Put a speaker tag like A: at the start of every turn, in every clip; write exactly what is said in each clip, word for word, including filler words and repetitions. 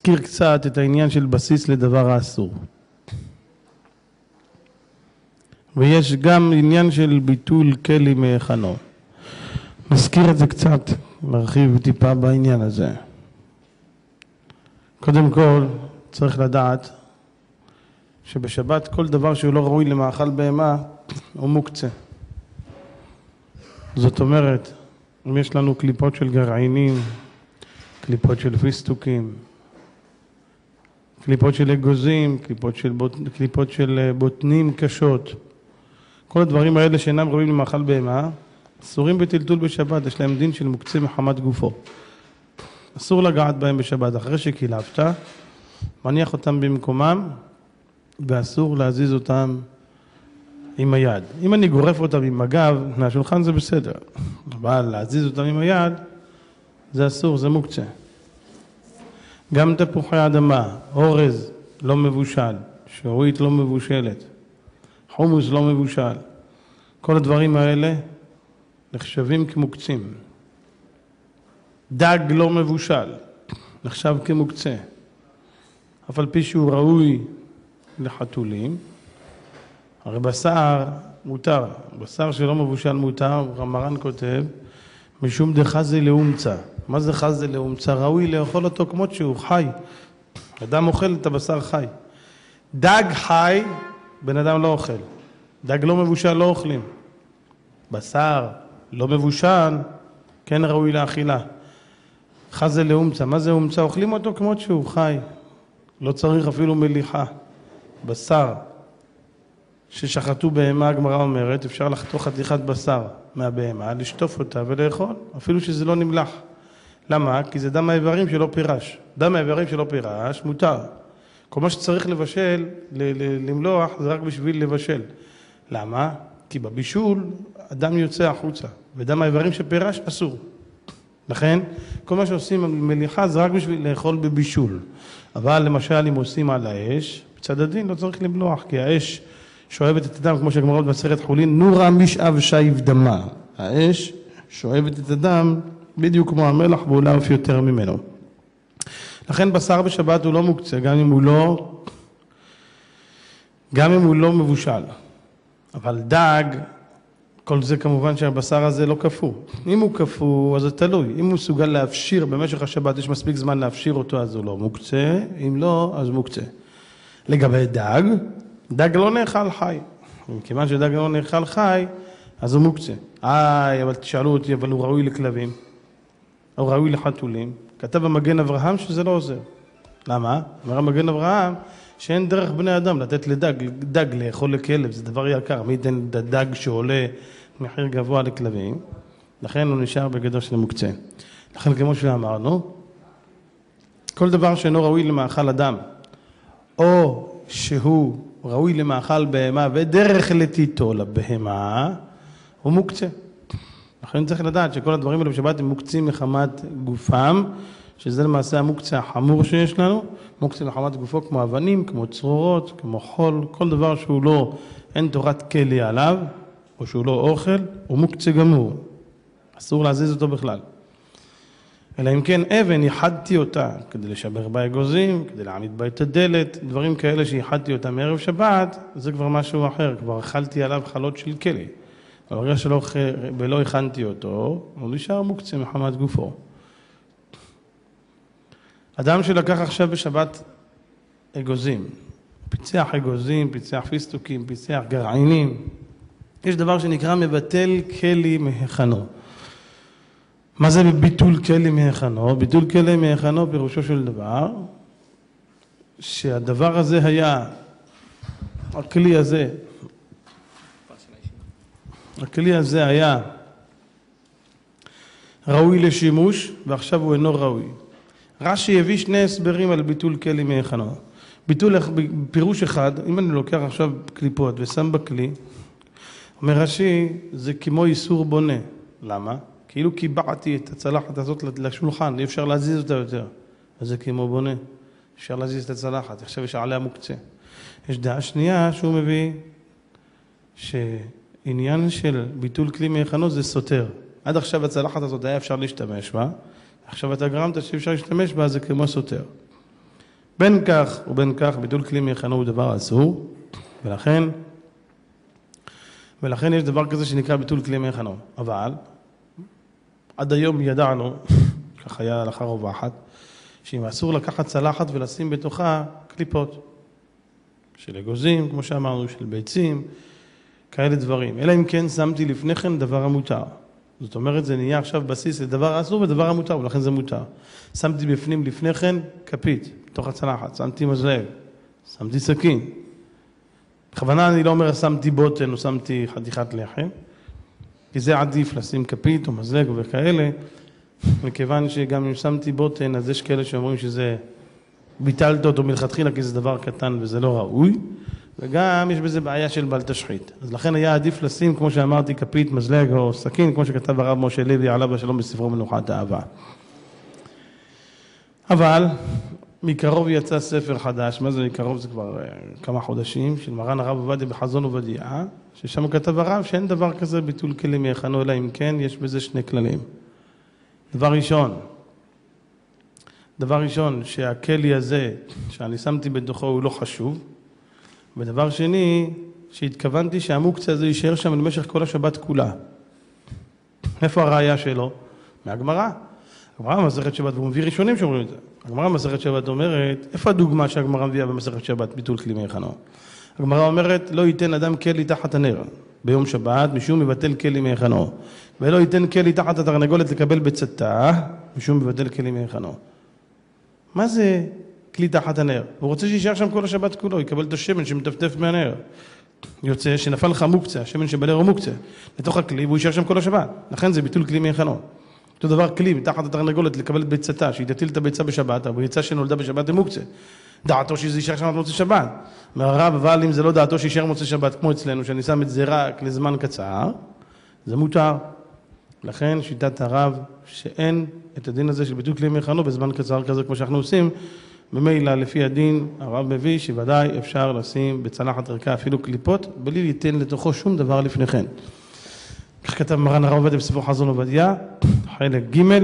A: נזכיר קצת את העניין של בסיס לדבר האסור. ויש גם עניין של ביטול כלי מהיכנו. נזכיר את זה קצת, נרחיב טיפה בעניין הזה. קודם כל, צריך לדעת שבשבת כל דבר שהוא לא ראוי למאכל בהמה, הוא מוקצה. זאת אומרת, אם יש לנו קליפות של גרעינים, קליפות של פיסטוקים, קליפות של אגוזים, קליפות של, בוט... קליפות של בוטנים קשות, כל הדברים האלה שאינם ראויים למאכל בהמה, אסורים בטלטול בשבת, יש להם דין של מוקצה מחמת גופו. אסור לגעת בהם בשבת, אחרי שקילפת, מניח אותם במקומם, ואסור להזיז אותם עם היד. אם אני גורף אותם עם הגב, מהשולחן זה בסדר, אבל להזיז אותם עם היד, זה אסור, זה מוקצה. גם תפוחי אדמה, אורז לא מבושל, שעועית לא מבושלת, חומוס לא מבושל, כל הדברים האלה נחשבים כמוקצים. דג לא מבושל, נחשב כמוקצה. אף על פי שהוא ראוי לחתולים, הרי בשר מותר, בשר שלא מבושל מותר, רמרן כותב, משום דחזה לאומצה. מה זה חזה לאומצה? ראוי לאכול אותו כמות שהוא חי. אדם אוכל את הבשר חי. דג חי, בן אדם לא אוכל. דג לא מבושל לא אוכלים. בשר לא מבושל, כן ראוי לאכילה. חזה לאומצה. מה זה אומצה? אוכלים אותו כמות שהוא חי. לא צריך אפילו מליחה. בשר ששחטו בהמה, הגמרא אומרת, אפשר לחתוך חתיכת בשר מהבהמה, לשטוף אותה ולאכול, אפילו שזה לא נמלח. למה? כי זה דם האיברים שלא פירש. דם האיברים שלא פירש מותר. כל מה שצריך לבשל, למלוח, זה רק בשביל לבשל. למה? כי בבישול הדם יוצא החוצה, ודם האיברים שפירש אסור. לכן, כל מה שעושים מליחה זה רק בשביל לאכול בבישול. אבל למשל, אם עושים על האש, בצד הדין לא צריך למלוח, כי האש שואבת את הדם, כמו שהגמרא במסכת חולין, נורא משאב שייב דמה. האש שואבת את הדם בדיוק כמו המלח, ואולי אף יותר ממנו. לכן בשר בשבת הוא לא מוקצה, גם אם הוא לא, גם אם הוא לא מבושל. אבל דג, כל זה כמובן שהבשר הזה לא קפוא. אם הוא קפוא, אז זה תלוי. אם הוא מסוגל להפשיר במשך השבת, יש מספיק זמן להפשיר אותו, אז הוא לא מוקצה. אם לא, אז מוקצה. לגבי דג, דג לא נאכל חי. כיוון שדג לא נאכל חי, אז הוא מוקצה. איי, אבל תשאלו אותי, אבל הוא ראוי לכלבים. הוא ראוי לחתולים. כתב במגן אברהם שזה לא עוזר. למה? אומר המגן אברהם שאין דרך בני אדם לתת לדג, דג לאכול לכלב, זה דבר יקר. מי ייתן דג שעולה מחיר גבוה לכלבים? לכן הוא נשאר בגדר של מוקצה. לכן כמו שאמרנו, כל דבר שאינו ראוי למאכל אדם, או שהוא ראוי למאכל בהמה ודרך לטיטו לבהמה, הוא מוקצה. לכן צריך לדעת שכל הדברים האלה בשבת הם מוקצים מחמת גופם, שזה למעשה המוקצה החמור שיש לנו, מוקצה מחמת גופו כמו אבנים, כמו צרורות, כמו חול, כל דבר שהוא לא, אין תורת כלי עליו, או שהוא לא אוכל, הוא מוקצה גמור. אסור להזיז אותו בכלל. אלא אם כן אבן, יחדתי אותה כדי לשבר בה אגוזים, כדי להעמיד בה את הדלת, דברים כאלה שיחדתי אותה מערב שבת, זה כבר משהו אחר, כבר אכלתי עליו חלות של כלי. אבל ברגע שלא ולא הכנתי אותו, הוא נשאר מוקצה מחמת גופו. אדם שלקח עכשיו בשבת אגוזים, פיצח אגוזים, פיצח פיסטוקים, פיצח גרעינים, יש דבר שנקרא מבטל כלי מהיכנו. מה זה ביטול כלי מהיכנו? ביטול כלי מהיכנו פירושו של דבר, שהדבר הזה היה, הכלי הזה, הכלי הזה היה ראוי לשימוש, ועכשיו הוא אינו ראוי. רש"י הביא שני הסברים על ביטול כלי מהיכנו. ביטול פירוש אחד, אם אני לוקח עכשיו קליפות ושם בכלי, אומר רש"י, זה כמו איסור בונה. למה? כאילו קיבעתי את הצלחת הזאת לשולחן, אי אפשר להזיז אותה יותר. אז זה כמו בונה, אפשר להזיז את הצלחת, עכשיו יש עליה מוקצה. יש דעה שנייה שהוא מביא, שעניין של ביטול כלי מהיכנו זה סותר. עד עכשיו הצלחת הזאת היה אפשר להשתמש בה, עכשיו אתה גרמת שאי אפשר להשתמש בה, זה כמו סותר. בין כך ובין כך, ביטול כלי מיחנו הוא דבר אסור, ולכן, ולכן יש דבר כזה שנקרא ביטול כלי מיחנו. אבל, עד היום ידענו, כך היה הלכה רווחת, שאם אסור לקחת צלחת ולשים בתוכה קליפות, של אגוזים, כמו שאמרנו, של ביצים, כאלה דברים. אלא אם כן שמתי לפני כן דבר המותר. זאת אומרת, זה נהיה עכשיו בסיס לדבר אסור ודבר המותר, ולכן זה מותר. שמתי בפנים לפני כן כפית, בתוך הצלחת, שמתי מזלג, שמתי סכין. בכוונה אני לא אומר שמתי בוטן או שמתי חתיכת לחם, כי זה עדיף לשים כפית או מזלג וכאלה, מכיוון שגם אם שמתי בוטן, אז יש כאלה שאומרים שזה ביטלת אותו מלכתחילה, כי זה דבר קטן וזה לא ראוי, וגם יש בזה בעיה של בל תשחית. אז לכן היה עדיף לשים, כמו שאמרתי, כפית, מזלג או סכין, כמו שכתב הרב משה לוי עליו השלום בספרו מנוחת האהבה. אבל מקרוב יצא ספר חדש, מה זה מקרוב? זה כבר כמה חודשים, של מרן הרב עובדיה בחזון עובדיה, ששם כתב הרב שאין דבר כזה ביטול כלי מיחנו, אלא אם כן יש בזה שני כללים. דבר ראשון, דבר ראשון, שהכלי הזה שאני שמתי בתוכו הוא לא חשוב, ודבר שני, שהתכוונתי שהמוקצה הזה יישאר שם למשך כל השבת כולה. איפה הראייה שלו? מהגמרא. הגמרא במסכת שבת, והוא מביא ראשונים שאומרים את זה. הגמרא במסכת שבת אומרת, איפה הדוגמה שהגמרא מביאה במסכת שבת, ביטול כלי מיחנו? הגמרא אומרת, לא ייתן אדם כלי תחת הנר ביום שבת, משום מבטל כלי מיחנו. ולא ייתן כלי תחת התרנגולת לקבל בצאתה, משום מבטל כלי מיחנו. מה זה כלי תחת הנר? הוא רוצה שישאר שם כל השבת כולו, יקבל את השמן שמטפטף מהנר. יוצא שנפל לך מוקצה, השמן שבלר הוא מוקצה, לתוך הכלי, והוא יישאר שם כל השבת. לכן זה ביטול כלי מיחנו. אותו דבר כלי, מתחת התרנגולת לקבל את ביצתה, שהיא תטיל את הביצה בשבת, הביצה שנולדה בשבת היא מוקצה. דעתו שזה יישאר שם מוצא שבת. מהרב, אבל אם זה לא דעתו שישאר מוצא שבת, כמו אצלנו, שאני שם את זה רק לזמן קצר, זה מותר. לכן שיטת הרב שאין את הדין הזה של ביטול כלי מיחנו בזמן קצר כזה כמו שאנחנו עושים, ממילא לפי הדין הרב מביא שוודאי אפשר לשים בצלחת ערכה אפילו קליפות, בלי ליתן לתוכו שום דבר לפני כן. כך כתב מרן הרב עובדיה בספרו חזון עובדיה, חלק ג',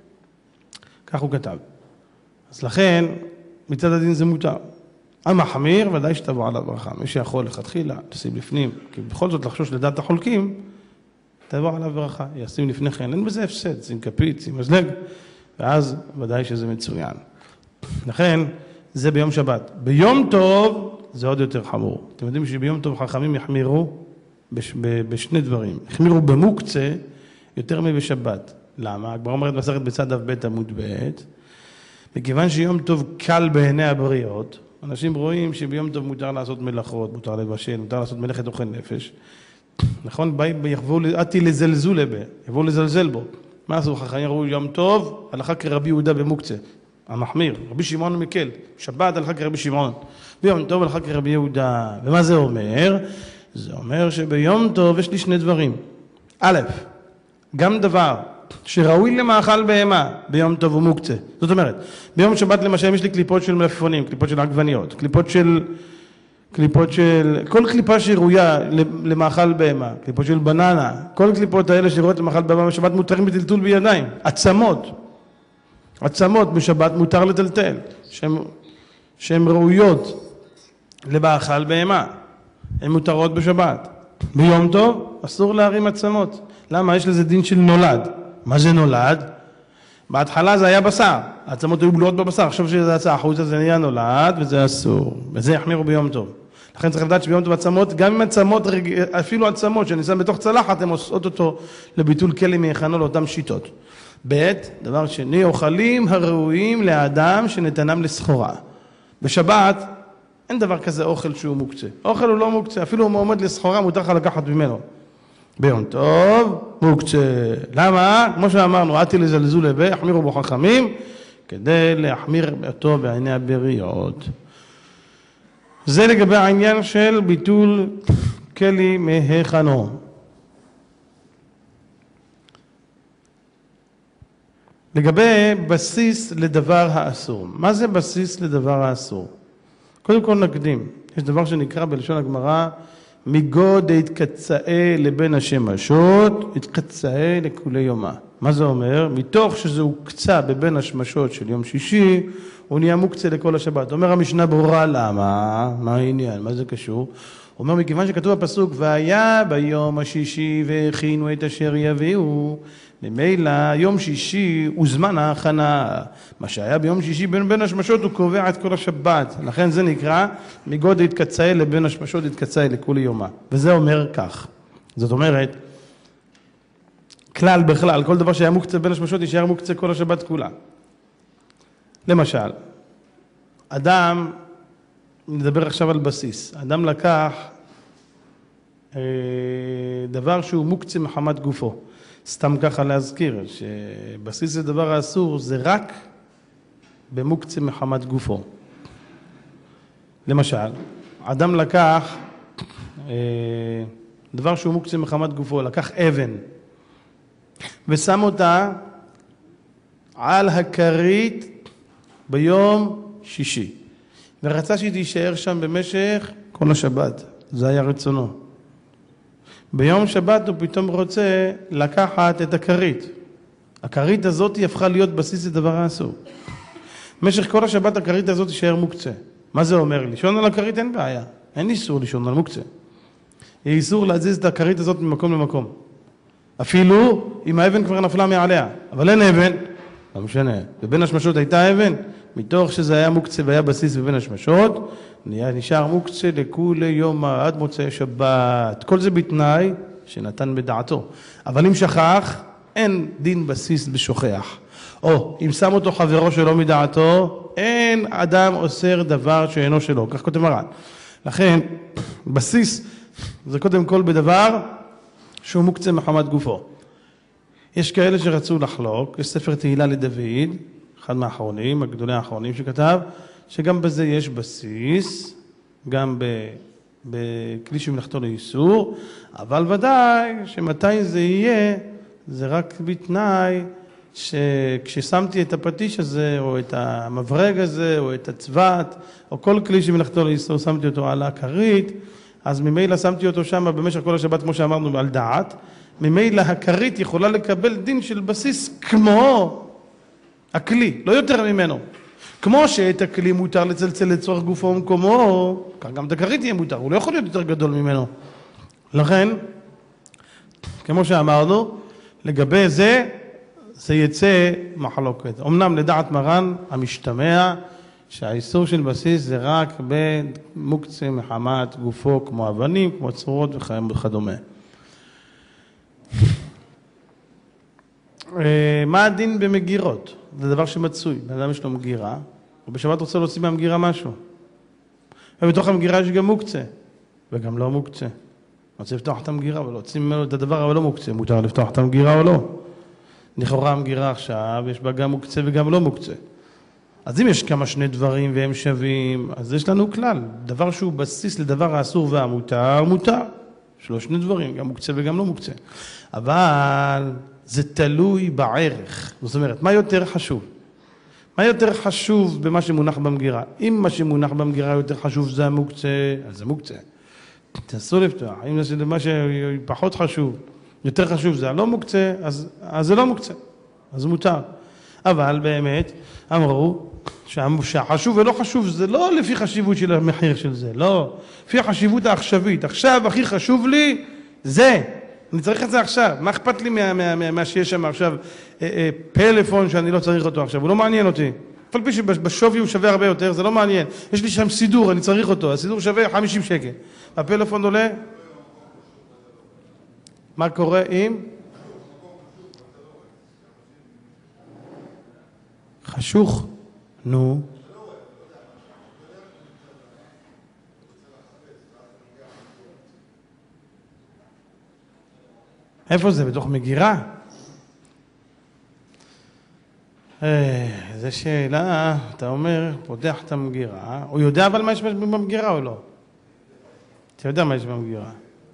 A: כך הוא כתב. אז לכן, מצד הדין זה מותר. המחמיר, ודאי שתבוא עליו ברכה. מי שיכול לכתחילה, תשים לפנים, כי בכל זאת לחשוש לדעת החולקים, תבוא עליו ברכה, ישים לפני כן, אין בזה הפסד, שים כפית, שים מזלג, ואז ודאי שזה מצוין. לכן, זה ביום שבת. ביום טוב, זה עוד יותר חמור. אתם יודעים שביום טוב חכמים יחמירו בש, בשני דברים. יחמירו במוקצה יותר מבשבת. למה? הגמרא אומרת מסכת בצד אב בית עמוד ב', מכיוון שיום טוב קל בעיני הבריות, אנשים רואים שביום טוב מותר לעשות מלאכות, מותר לבשל, מותר לעשות מלאכת אוכל נפש. נכון? יבואו עתי לזלזול בה, יבואו לזלזל בו. מה עשו? חכמים ראו יום טוב, הלכה כרבי יהודה במוקצה. המחמיר, רבי שמעון מקל, שבת הלכה כרבי שמעון, ביום טוב הלכה כרבי יהודה. ומה זה אומר? זה אומר שביום טוב יש לי שני דברים. א', גם דבר שראוי למאכל בהמה ביום טוב הוא מוקצה. זאת אומרת, ביום שבת למשל יש לי קליפות של מלפפונים, קליפות של עגבניות, קליפות של, קליפות של, כל קליפה שראויה למאכל בהמה, קליפות של בננה, כל קליפות האלה שראויות למאכל בהמה בשבת מותרים בטלטול בידיים, עצמות. עצמות בשבת מותר לטלטל, שהן ראויות למאכל בהמה, הן מותרות בשבת. ביום טוב אסור להרים עצמות. למה? יש לזה דין של נולד. מה זה נולד? בהתחלה זה היה בשר, העצמות היו גלויות בבשר, עכשיו שזה יצא החוצה זה נהיה נולד וזה אסור, וזה יחמירו ביום טוב. לכן צריך לדעת שביום טוב עצמות, גם אם עצמות, אפילו עצמות שאני שם בתוך צלחת, הן עושות אותו לביטול כלי מיחנו לאותן שיטות. ב', דבר שני, אוכלים הראויים לאדם שנתנם לסחורה. בשבת אין דבר כזה אוכל שהוא מוקצה. אוכל הוא לא מוקצה, אפילו הוא עומד לסחורה, מותר לך לקחת ממנו. ביום טוב, מוקצה. למה? כמו שאמרנו, עתי לזלזול לבה, יחמירו בו חכמים, כדי להחמיר אותו בעיני הבריות. זה לגבי העניין של ביטול כלי מיחנו. לגבי בסיס לדבר האסור. מה זה בסיס לדבר האסור? קודם כל נקדים. יש דבר שנקרא בלשון הגמרא, מגוד התקצאה לבין השמשות, התקצאה לכולי יומה. מה זה אומר? מתוך שזה הוקצה בבין השמשות של יום שישי, הוא נהיה מוקצה לכל השבת. אומר המשנה ברורה, למה? מה העניין? מה זה קשור? הוא אומר, מכיוון שכתוב בפסוק, והיה ביום השישי והכינו את אשר יביאו, ממילא יום שישי הוא זמן ההכנה. מה שהיה ביום שישי בין בין השמשות הוא קובע את כל השבת. לכן זה נקרא, מגודל התקצאי לבין השמשות התקצאי לכולי יומה. וזה אומר כך. זאת אומרת, כלל בכלל, כל דבר שהיה מוקצה בין השמשות יישאר מוקצה כל השבת כולה. למשל, אדם, נדבר עכשיו על בסיס, אדם לקח אה, דבר שהוא מוקצה מחמת גופו. סתם ככה להזכיר, שבסיס זה דבר האסור, זה רק במוקצה מחמת גופו. למשל, אדם לקח אה, דבר שהוא מוקצה מחמת גופו, לקח אבן, ושם אותה על הכרית ביום שישי, ורצה שהיא תישאר שם במשך כל השבת. זה היה רצונו. ביום שבת הוא פתאום רוצה לקחת את הכרית. הכרית הזאת היא הפכה להיות בסיס לדבר האסור. במשך כל השבת הכרית הזאת תישאר מוקצה. מה זה אומר? לישון על הכרית אין בעיה. אין איסור לישון על מוקצה. יהיה איסור להזיז את הכרית הזאת ממקום למקום. אפילו אם האבן כבר נפלה מעליה. אבל אין אבן. לא משנה. בבין השמשות הייתה אבן. מתוך שזה היה מוקצה והיה בסיס בבין השמשות, נשאר מוקצה לכולי יום עד מוצאי שבת. כל זה בתנאי שנתן בדעתו. אבל אם שכח, אין דין בסיס בשוכח. או אם שם אותו חברו שלא מדעתו, אין אדם אוסר דבר שאינו שלו. כך כותב מרן. לכן, בסיס זה קודם כל בדבר שהוא מוקצה מחמת גופו. יש כאלה שרצו לחלוק, יש ספר תהילה לדוד, אחד מהאחרונים, הגדולי האחרונים שכתב, שגם בזה יש בסיס, גם בכלי שמלאכתו לאיסור, אבל ודאי שמתי זה יהיה, זה רק בתנאי שכששמתי את הפטיש הזה, או את המברג הזה, או את הצוות, או כל כלי שמלאכתו לאיסור, שמתי אותו על הכרית, אז ממילא שמתי אותו שם במשך כל השבת, כמו שאמרנו, על דעת, ממילא הכרית יכולה לקבל דין של בסיס כמו הכלי, לא יותר ממנו. כמו שאת הכלי מותר לצלצל לצורך גופו ומקומו, כך גם את הכרית יהיה מותר, הוא לא יכול להיות יותר גדול ממנו. לכן, כמו שאמרנו, לגבי זה, זה יצא מחלוקת. אמנם לדעת מרן המשתמע, שהאיסור של בסיס זה רק במוקצה מחמת גופו, כמו אבנים, כמו צרורות וכדומה. מה הדין במגירות? זה דבר שמצוי. באדם יש לו מגירה, ובשבת רוצה להוציא מהמגירה משהו. ובתוך המגירה יש גם מוקצה, וגם לא מוקצה. רוצה לפתוח את המגירה ולהוציא ממנו את הדבר, אבל לא מוקצה. מותר לפתוח את המגירה או לא. לכאורה המגירה עכשיו, יש בה גם מוקצה וגם לא מוקצה. אז אם יש כמה שני דברים והם שווים, אז יש לנו כלל. דבר שהוא בסיס לדבר האסור והמותר, מותר. יש לו שני דברים, גם מוקצה וגם לא מוקצה. אבל זה תלוי בערך. זאת אומרת, מה יותר חשוב? מה יותר חשוב במה שמונח במגירה? אם מה שמונח במגירה יותר חשוב זה המוקצה, אז זה מוקצה. תנסו לפתוח. אם זה מה שפחות חשוב, יותר חשוב זה הלא מוקצה, אז, אז זה לא מוקצה. אז מותר. אבל באמת, אמרו שהחשוב ולא חשוב זה לא לפי חשיבות של המחיר של זה, לא. לפי החשיבות העכשווית. עכשיו הכי חשוב לי זה. אני צריך את זה עכשיו. מה אכפת לי מה, מה, מה, מה שיש שם עכשיו? אה, אה, פלאפון שאני לא צריך אותו עכשיו. הוא לא מעניין אותי. אפילו פי שבשווי הוא שווה הרבה יותר, זה לא מעניין. יש לי שם סידור, אני צריך אותו. הסידור שווה חמישים שקל. הפלאפון עולה? מה קורה אם? חשוך. נו. איפה זה? בתוך מגירה? זו שאלה, אתה אומר, פותח את המגירה, הוא יודע אבל מה יש במגירה או לא? אתה יודע מה יש במגירה?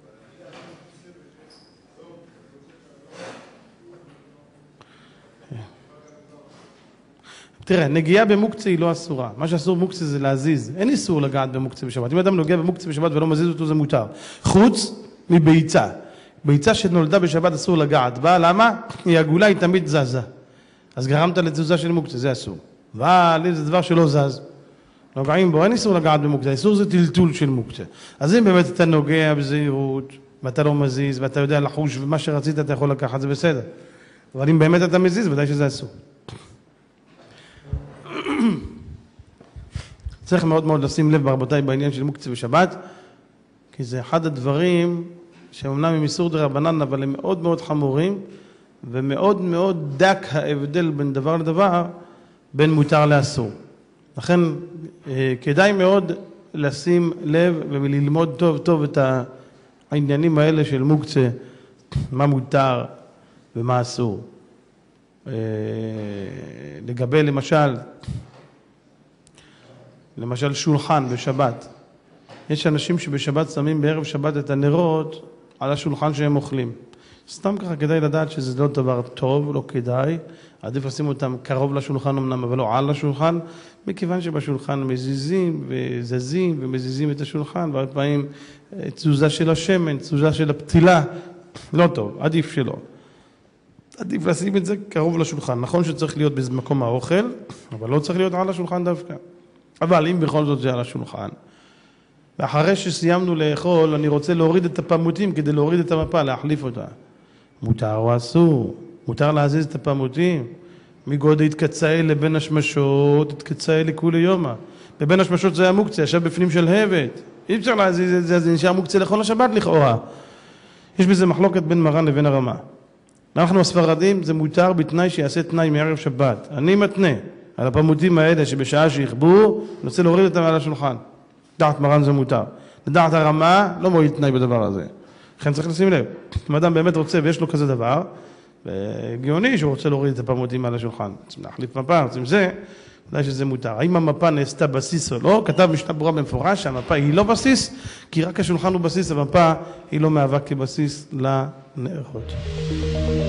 A: תראה, נגיעה במוקצה היא לא אסורה. מה שאסור במוקצה זה להזיז. אין איסור לגעת במוקצה בשבת. אם אדם נוגע במוקצה בשבת ולא מזיז אותו, זה מותר. חוץ מביצה. ביצה שנולדה בשבת אסור לגעת בה, למה? היא עגולה, היא תמיד זזה. אז גרמת לתזוזה של מוקצה, זה אסור. אבל אם זה דבר שלא זז, נוגעים בו, אין איסור לגעת במוקצה, איסור זה טלטול של מוקצה. אז אם באמת אתה נוגע בזהירות, ואתה לא מזיז, ואתה יודע לחוש, ומה שרצית אתה יכול לקחת, זה בסדר. אבל אם באמת אתה מזיז, ודאי שזה אסור. צריך מאוד מאוד לשים לב ברבותיי בעניין של מוקצה בשבת, כי זה אחד הדברים שאומנם הם איסור דרבנן, אבל הם מאוד מאוד חמורים, ומאוד מאוד דק ההבדל בין דבר לדבר, בין מותר לאסור. לכן כדאי מאוד לשים לב וללמוד טוב טוב את העניינים האלה של מוקצה, מה מותר ומה אסור. לגבי למשל, למשל שולחן בשבת. יש אנשים שבשבת שמים בערב שבת את הנרות על השולחן שהם אוכלים. סתם ככה כדאי לדעת שזה לא דבר טוב, לא כדאי. עדיף לשים אותם קרוב לשולחן אמנם, אבל לא על השולחן, מכיוון שבשולחן מזיזים וזזים ומזיזים את השולחן, והרבה פעמים תזוזה של השמן, תזוזה של הפתילה, לא טוב, עדיף שלא. עדיף לשים את זה קרוב לשולחן. נכון שצריך להיות במקום האוכל, אבל לא צריך להיות על השולחן דווקא. אבל אם בכל זאת זה על השולחן, ואחרי שסיימנו לאכול, אני רוצה להוריד את הפמותים כדי להוריד את המפה, להחליף אותה. מותר או אסור? מותר להזיז את הפמותים? מגודל התקצאי לבין השמשות, התקצאי לכולי יומא. בבין השמשות זה היה מוקצה, ישב בפנים של הבט. אי אפשר להזיז את זה, זה נשאר מוקצה לכל השבת לכאורה. יש בזה מחלוקת בין מרן לבין הרמה. אנחנו הספרדים, זה מותר בתנאי שיעשה תנאי מערב שבת. אני מתנה על הפמותים האלה שבשעה שיחבו, אני רוצה להוריד אותם על השולחן. לדעת מרן זה מותר. לדעת הרמה, לא מועיל תנאי בדבר הזה. לכן צריך לשים לב. אם אדם באמת רוצה ויש לו כזה דבר, והגיוני שהוא רוצה להוריד את הפמותים על השולחן. רוצים להחליף מפה, רוצים זה, אולי שזה מותר. האם המפה נעשתה בסיס או לא? כתב משנה ברורה במפורש שהמפה היא לא בסיס, כי רק השולחן הוא בסיס, המפה היא לא מהווה כבסיס לנערות.